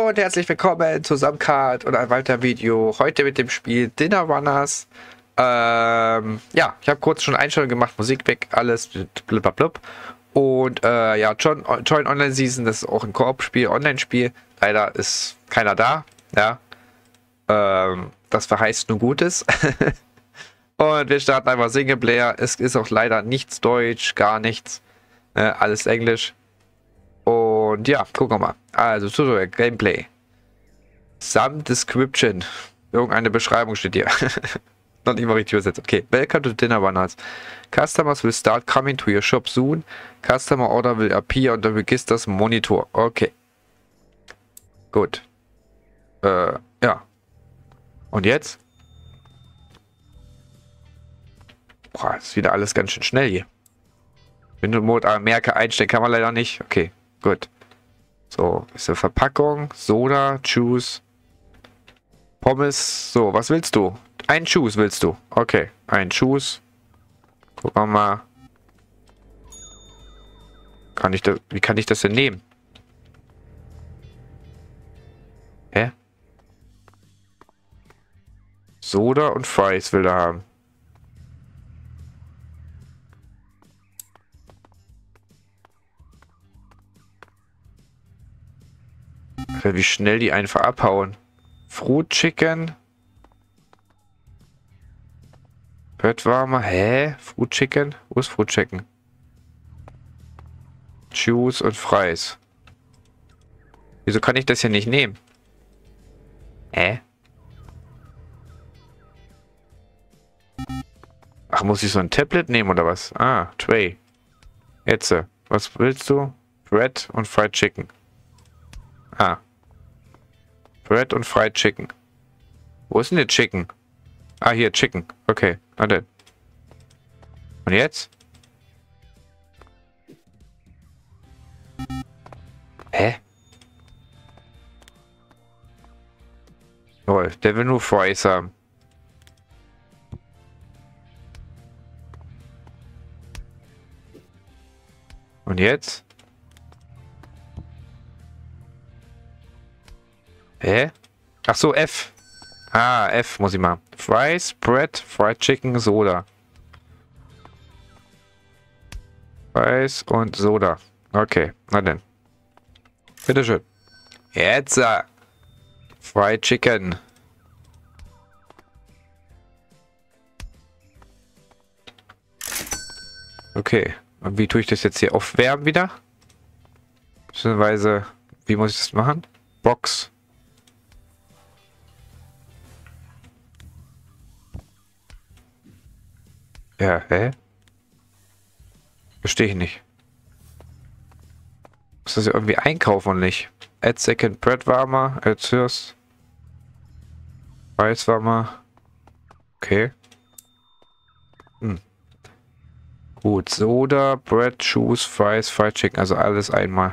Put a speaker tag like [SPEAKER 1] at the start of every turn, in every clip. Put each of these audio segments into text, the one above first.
[SPEAKER 1] Hallo und herzlich willkommen zu Samcard und ein weiteres Video. Heute mit dem Spiel Dinner Runners. Ja, ich habe kurz schon Einstellungen gemacht, Musik weg, alles blub. Und ja, Join Online Season, das ist auch ein Koop-Spiel, Online-Spiel. Leider ist keiner da. Ja, das verheißt nur Gutes. Und wir starten einfach Singleplayer. Es ist auch leider nichts Deutsch, gar nichts. Alles Englisch. Und ja, gucken wir mal. Also, Tutorial, Gameplay. Some Description. Irgendeine Beschreibung steht hier. Noch nicht mal richtig übersetzt. Okay. Welcome to Dinner Runners. Customers will start coming to your shop soon. Customer order will appear on the registers monitor. Okay. Gut. Ja. Und jetzt? Boah, ist wieder alles ganz schön schnell hier. Window Mode, Merke einstellen kann man leider nicht. Okay, gut. So, ist eine Verpackung, Soda, Juice, Pommes. So, was willst du? Ein Juice willst du? Okay, ein Juice. Gucken wir mal. Wie kann ich das denn nehmen? Hä? Soda und Fries will er haben. Wie schnell die einfach abhauen. Fruit Chicken. Brettwarmer. Hä? Fruit Chicken? Wo ist Fruit Chicken? Juice und Fries. Wieso kann ich das hier nicht nehmen? Hä? Ach, muss ich so ein Tablet nehmen oder was? Ah, Tray. Jetzt. Was willst du? Bread und Fried Chicken. Ah. Bread und Fried Chicken. Wo ist denn der Chicken? Ah, hier, Chicken. Okay, na denn. Und jetzt? Hä? Toll, der will nur Fries haben. Und jetzt? Hä? Ach so, F. Ah, F muss ich mal. Fries, Bread, Fried Chicken, Soda. Fries und Soda. Okay, na denn. Bitteschön. Jetzt. Fried Chicken. Okay. Und wie tue ich das jetzt hier aufwärmen wieder? Beziehungsweise, wie muss ich das machen? Box. Ja, hä? Verstehe ich nicht. Muss das ja irgendwie einkaufen und nicht? Add second bread warmer, add first. Rice warmer. Okay. Gut, Soda, Bread, Juice, Fries, Fried Chicken, also alles einmal.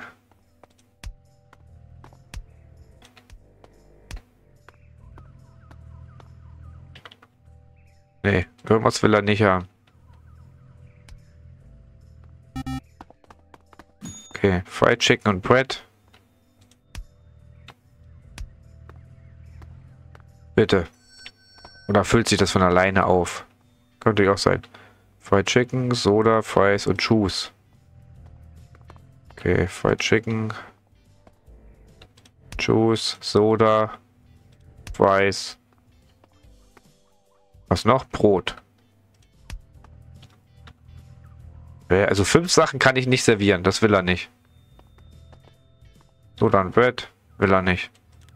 [SPEAKER 1] Nee, irgendwas will er nicht haben. Okay, Fried Chicken und Bread. Bitte. Oder füllt sich das von alleine auf? Könnte ja auch sein. Fried Chicken, Soda, Fries und Juice. Okay, Fried Chicken, Juice, Soda, Fries. Was noch? Brot. Also 5 Sachen kann ich nicht servieren. Das will er nicht. Soda und Bread will er nicht.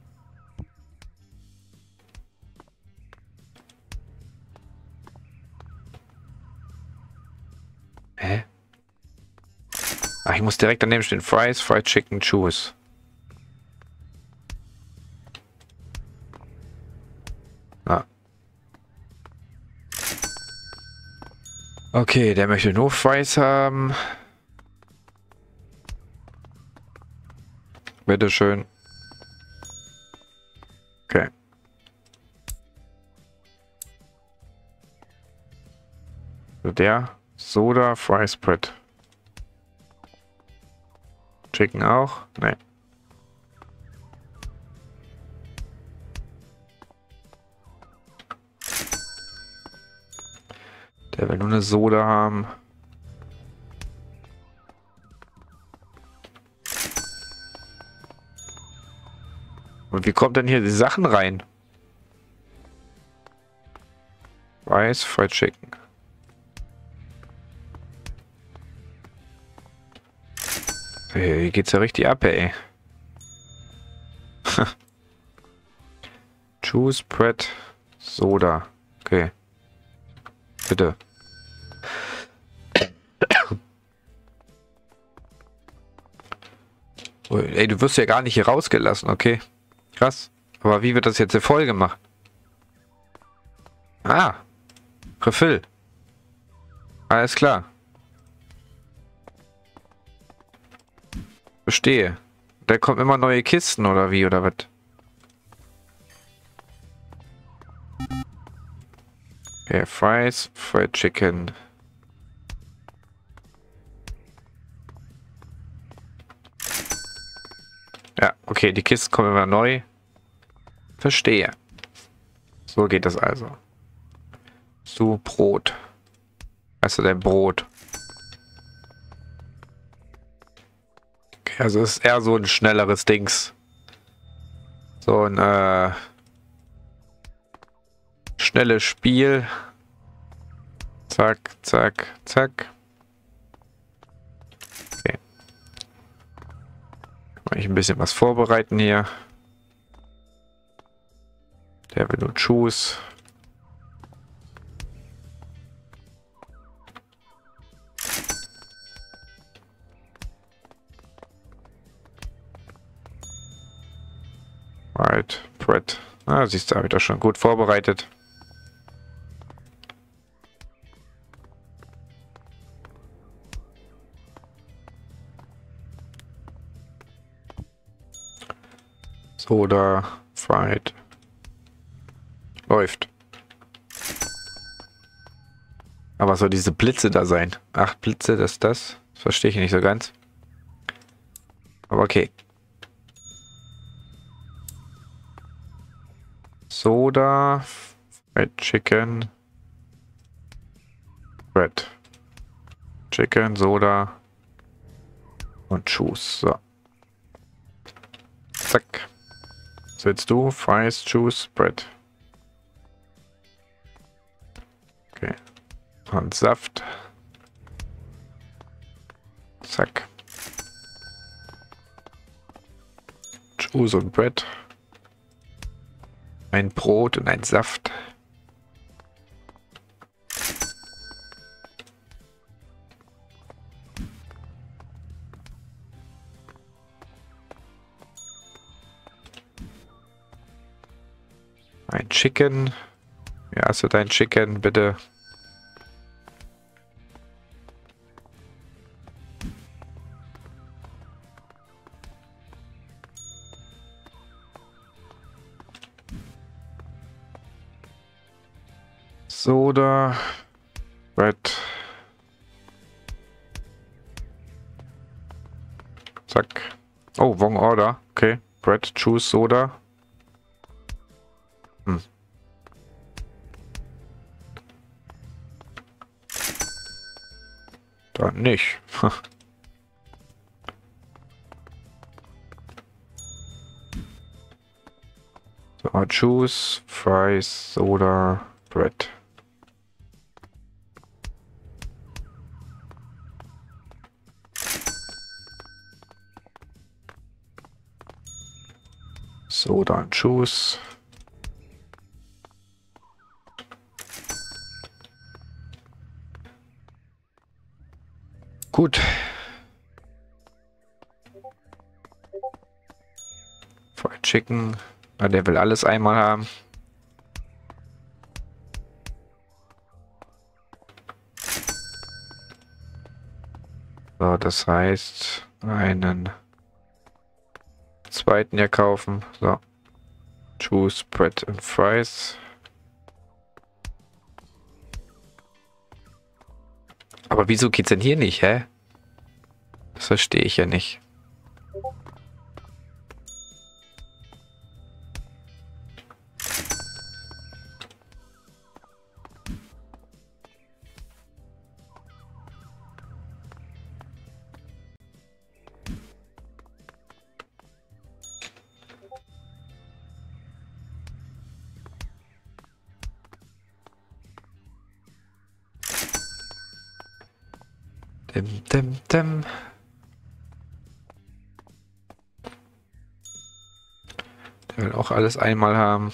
[SPEAKER 1] Hä? Ach, ich muss direkt daneben stehen. Fries, Fried Chicken, Juice. Ah. Okay, der möchte nur Fries haben. Bitteschön. Okay. So, der Soda, Fries, Bread. Chicken auch? Nee. Der will nur eine Soda haben. Und wie kommt denn hier die Sachen rein? Weiß, Fried Chicken. Hey, hier geht's ja richtig ab, ey. Juice, Bread, Soda. Okay. Bitte. Oh, ey, du wirst ja gar nicht hier rausgelassen, okay. Krass. Aber wie wird das jetzt hier voll gemacht? Ah. Refill. Alles klar. Verstehe. Da kommen immer neue Kisten oder wie oder was? Okay, Fries, Fried Chicken. Ja, okay, die Kisten kommen immer neu. Verstehe. So geht das also. So, Brot. Also dein Brot. Okay, also es ist eher so ein schnelleres Dings. So ein schnelles Spiel. Zack, zack, zack. Okay. Kann ich ein bisschen was vorbereiten hier. Der will nur Juice. Right, Bread. Ah, siehst du, habe ich das schon gut vorbereitet. Soda, Fried. Läuft. Aber was soll diese Blitze da sein? 8 Blitze, das? Das verstehe ich nicht so ganz. Aber okay. Soda, Fried Chicken, Bread. Chicken, Soda und Juice. So. Zack. Was willst du? Fries, Juice, Bread. Okay. Und Saft. Zack. Juice und Bread. Ein Brot und ein Saft. Ein Chicken. Ja, hast du dein Chicken, bitte? Soda. Bread. Zack. Oh, wrong order. Okay. Bread, Juice, Soda. Hm. Dann nicht. So, Juice, Fries, Soda, Bread. Soda und Juice. Gut. Fried Chicken. Na, der will alles einmal haben. So, das heißt, einen zweiten hier kaufen. So. Juice, Bread und Fries. Aber wieso geht's denn hier nicht, hä? Das verstehe ich ja nicht. Dim, dim, dim. Der will auch alles einmal haben.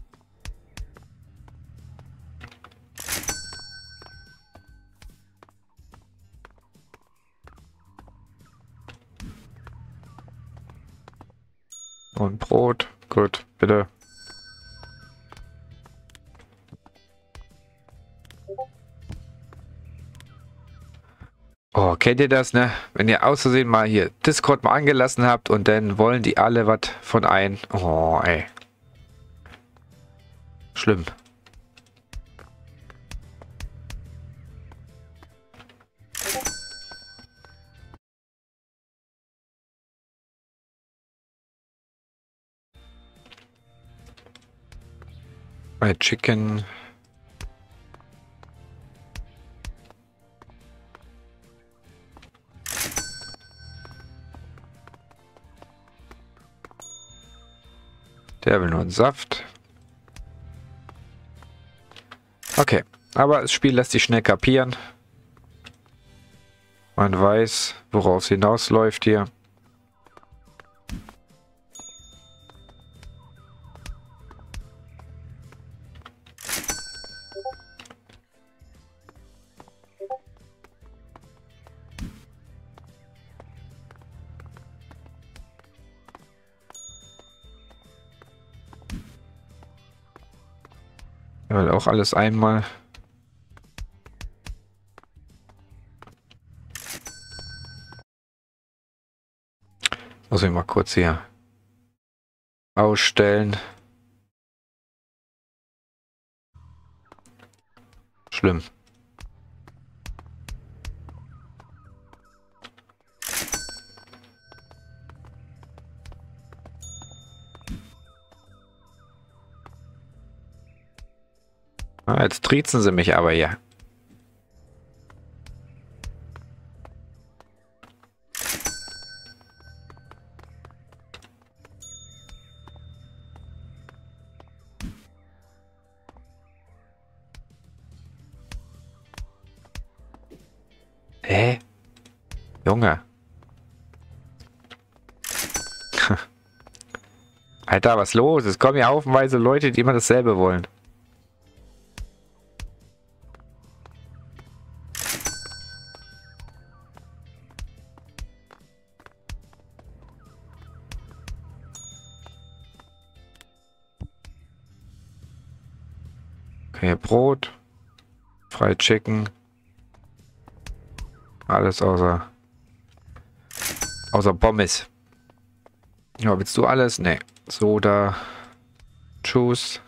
[SPEAKER 1] Und Brot. Gut, bitte. Oh, kennt ihr das, ne? Wenn ihr aus Versehen mal hier Discord mal angelassen habt und dann wollen die alle was von ein. Oh, ey. Schlimm. Bei Chicken. Der will nur einen Saft. Okay, aber das Spiel lässt sich schnell kapieren. Man weiß, worauf es hinausläuft hier. Er will auch alles einmal. Muss ich mal kurz hier ausstellen. Schlimm. Ah, jetzt triezen sie mich aber hier. Hä? Junge. Alter, was los? Es kommen ja haufenweise Leute, die immer dasselbe wollen. Okay, Brot. Fried Chicken. Alles außer Pommes. Ja, willst du alles? Nee. Soda. Juice.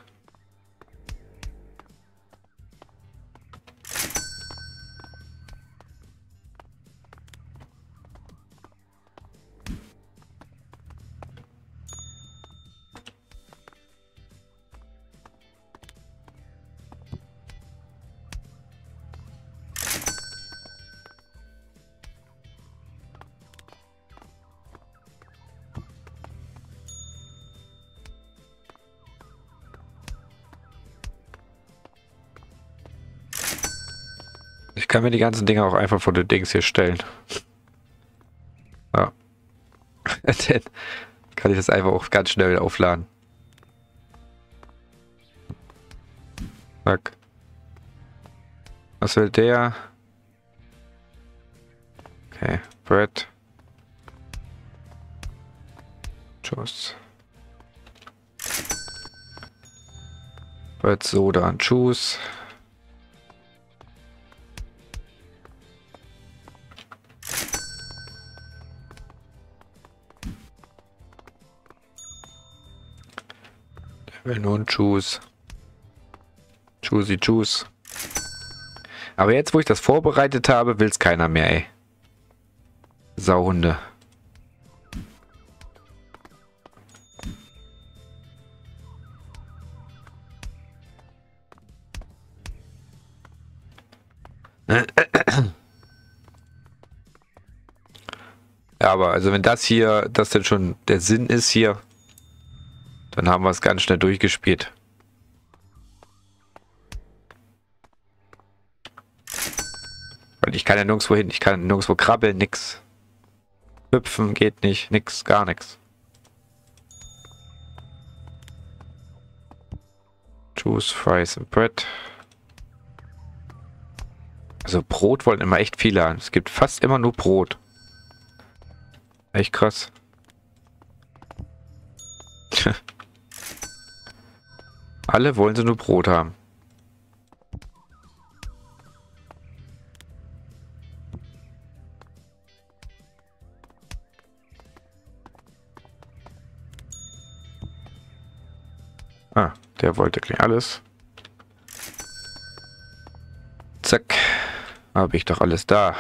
[SPEAKER 1] Ich kann mir die ganzen Dinge auch einfach vor den Dings hier stellen. Ja. Dann kann ich das einfach auch ganz schnell aufladen. Zack. Was will der? Okay, Bread. Juice. Bread, Soda und Juice. Der will nur einen Juice. Juice. Aber jetzt, wo ich das vorbereitet habe, will es keiner mehr, ey. Sauhunde. Ja, aber also wenn das hier, das denn schon der Sinn ist hier, dann haben wir es ganz schnell durchgespielt. Und ich kann ja nirgendwo hin. Ich kann nirgendwo krabbeln, nix. Hüpfen geht nicht, nix, gar nichts. Juice, Fries and Bread. Also Brot wollen immer echt viele haben. Es gibt fast immer nur Brot. Echt krass. Alle wollen sie nur Brot haben. Ah, der wollte gleich alles. Zack. Habe ich doch alles da.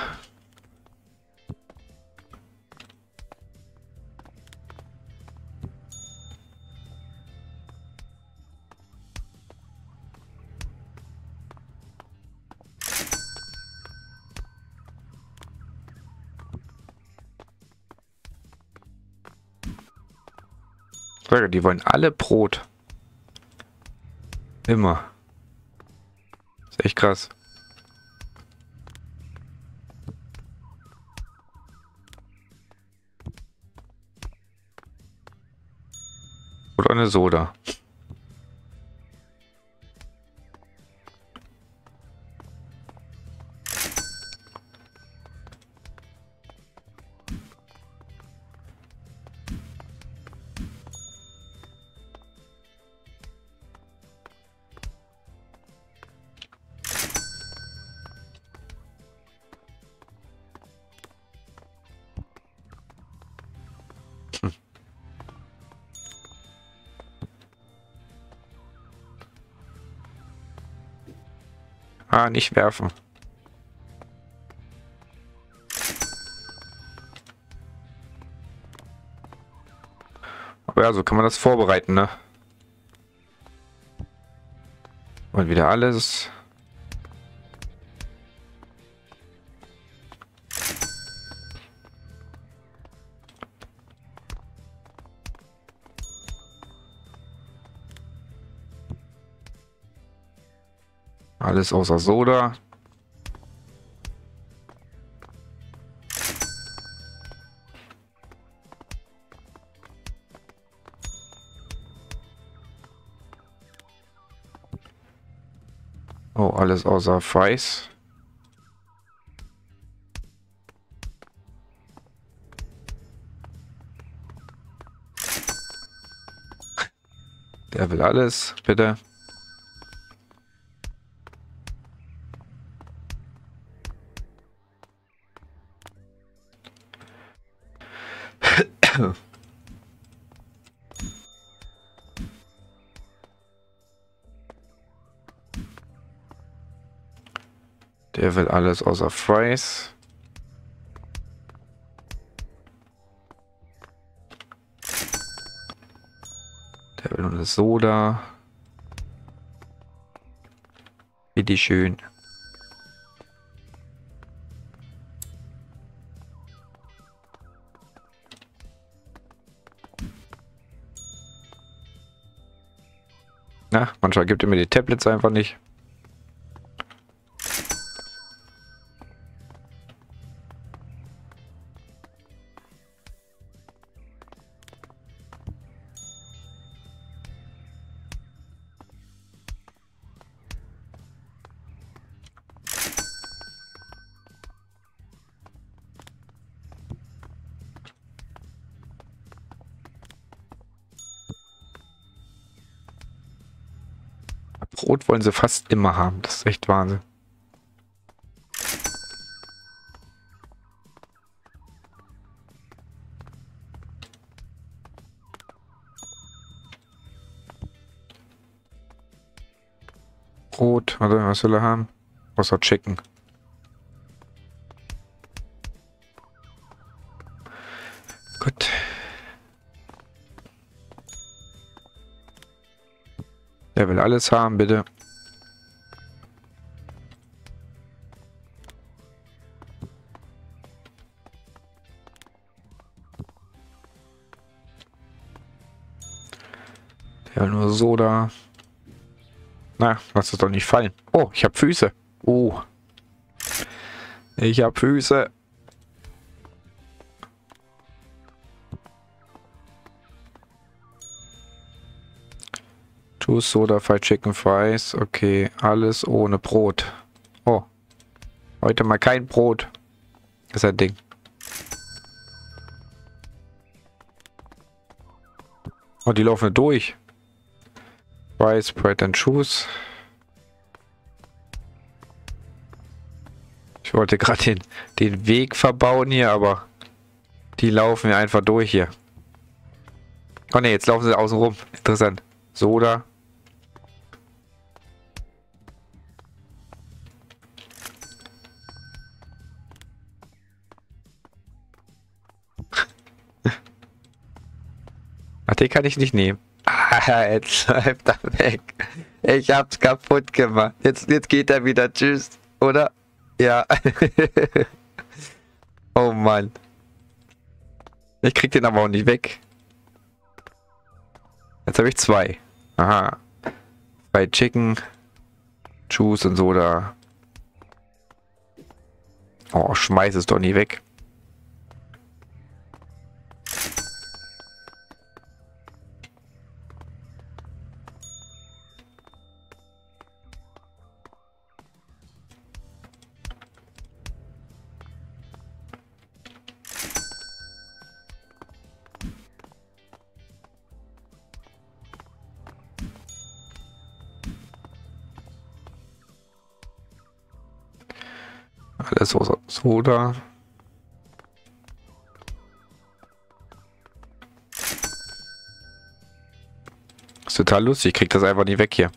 [SPEAKER 1] Die wollen alle Brot. Immer. Ist echt krass. Oder eine Soda. Ah, nicht werfen. Aber ja, so kann man das vorbereiten, ne? Und wieder alles. Alles außer Soda. Oh, alles außer Fries. Der will alles, bitte. Der will alles außer Fries. Der will nur eine Soda. Bitteschön. Na, manchmal gibt er mir die Tablets einfach nicht. Brot wollen sie fast immer haben. Das ist echt Wahnsinn. Brot, warte, was will er haben? Außer Chicken. Gut. Der will alles haben, bitte. Der will nur Soda. Na, lass es doch nicht fallen. Oh, ich habe Füße. Oh. Ich hab Füße. Juice, Soda, Fried Chicken, Fries. Okay, alles ohne Brot. Oh, heute mal kein Brot. Ist ein Ding. Oh, die laufen durch. Fries, Bread and Juice. Ich wollte gerade den Weg verbauen hier, aber die laufen ja einfach durch hier. Oh ne, jetzt laufen sie außen rum. Interessant. Soda. Ach, den kann ich nicht nehmen. Ah, jetzt läuft er weg. Ich hab's kaputt gemacht. Jetzt geht er wieder. Tschüss. Oder? Ja. Oh Mann. Ich krieg den aber auch nicht weg. Jetzt habe ich 2. Aha. Fried Chicken, Juice und Soda. Oh, schmeiß es doch nie weg. Alles Soda. Ist total lustig, ich krieg das einfach nie weg hier.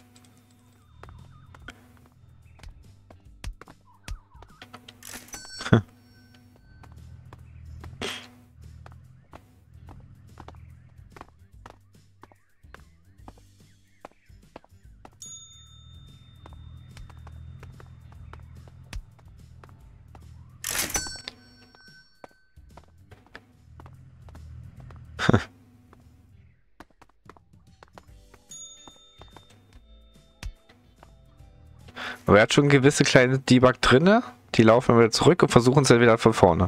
[SPEAKER 1] Aber er hat schon gewisse kleine Debug drinne. Die laufen wieder zurück und versuchen es dann wieder von vorne.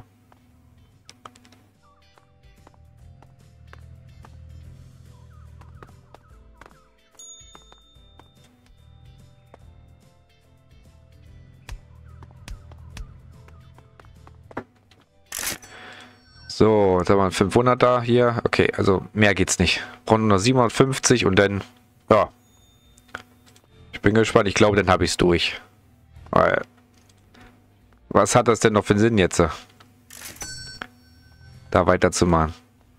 [SPEAKER 1] So, jetzt haben wir 500 da hier. Okay, also mehr geht's nicht. Brauchen nur noch 750 und dann, ja. Ich bin gespannt. Ich glaube, dann habe ich es durch. Weil, was hat das denn noch für einen Sinn jetzt? Da weiterzumachen.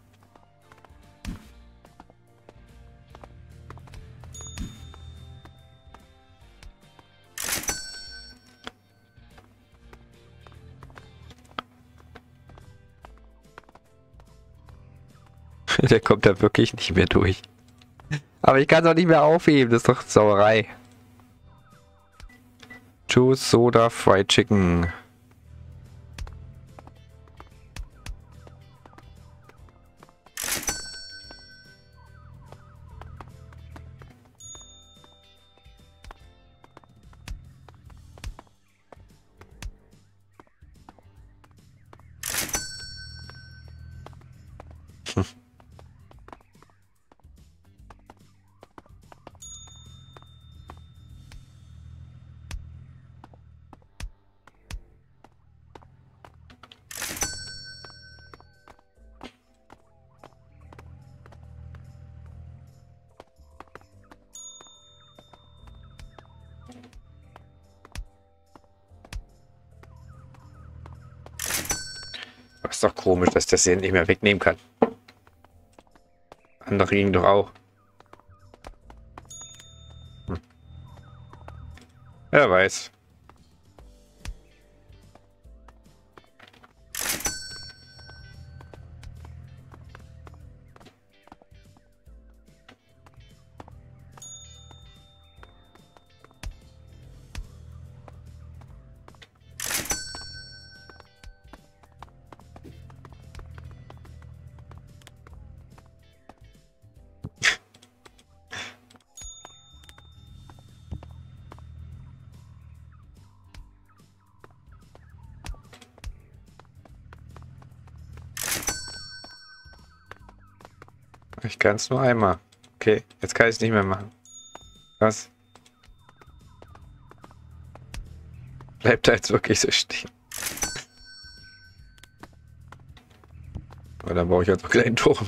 [SPEAKER 1] Der kommt da wirklich nicht mehr durch. Aber ich kann es auch nicht mehr aufheben. Das ist doch Sauerei. Juice, Soda, Fried Chicken. Ist doch komisch, dass das hier nicht mehr wegnehmen kann. Andere ging doch auch. Wer weiß. Ich kann es nur einmal. Okay, jetzt kann ich es nicht mehr machen. Was? Bleibt da jetzt wirklich so stehen? Aber dann brauche ich jetzt noch einen kleinen Turm.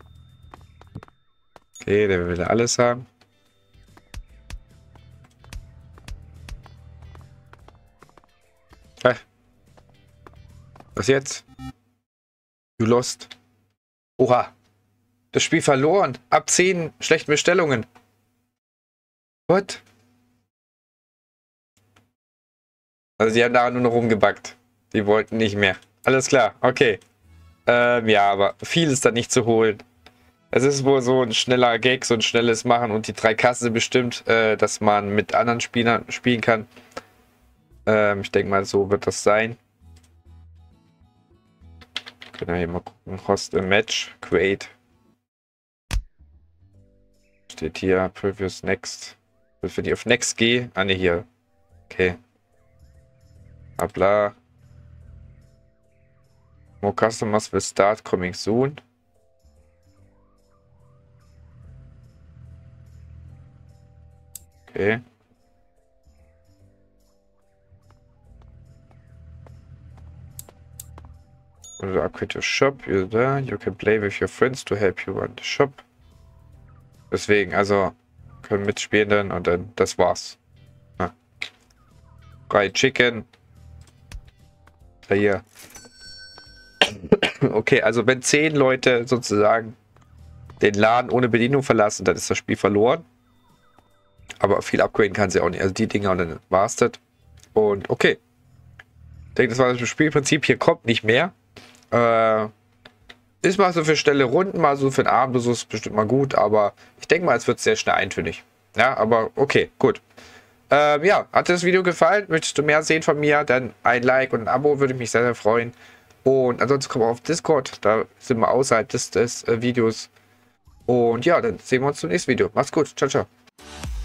[SPEAKER 1] Okay, der will alles haben. Was jetzt? You lost. Oha. Das Spiel verloren. Ab 10 schlechten Bestellungen. What? Also sie haben da nur noch rumgebackt. Die wollten nicht mehr. Alles klar, okay. Ja, aber viel ist da nicht zu holen. Es ist wohl so ein schneller Gag, so ein schnelles Machen und die 3 Kassen sind bestimmt, dass man mit anderen Spielern spielen kann. Ich denke mal, so wird das sein. Können wir hier mal gucken. Host a Match. Create. Steht hier. Previous Next. Wenn ich auf Next gehe. Ah ne, hier. Okay. Bla. More customers will start coming soon. Okay. Oder upgrade your shop. You're there. You can play with your friends to help you run the shop. Deswegen, also können mitspielen dann und dann das war's. Ja. Fried Chicken. Da hier. Okay, also wenn 10 Leute sozusagen den Laden ohne Bedienung verlassen, dann ist das Spiel verloren. Aber viel upgraden kann sie auch nicht. Also die Dinger und dann war's das. Und okay. Ich denke, das war das Spielprinzip. Hier kommt nicht mehr. Ist mal so für schnelle Runden, mal so für den Abend, so ist bestimmt mal gut, aber ich denke mal, es wird sehr schnell eintönig. Ja, aber okay, gut. Ja, hat dir das Video gefallen? Möchtest du mehr sehen von mir? Dann ein Like und ein Abo würde mich sehr, sehr freuen. Und ansonsten komm auf Discord, da sind wir außerhalb des Videos. Und ja, dann sehen wir uns zum nächsten Video. Macht's gut, ciao, ciao.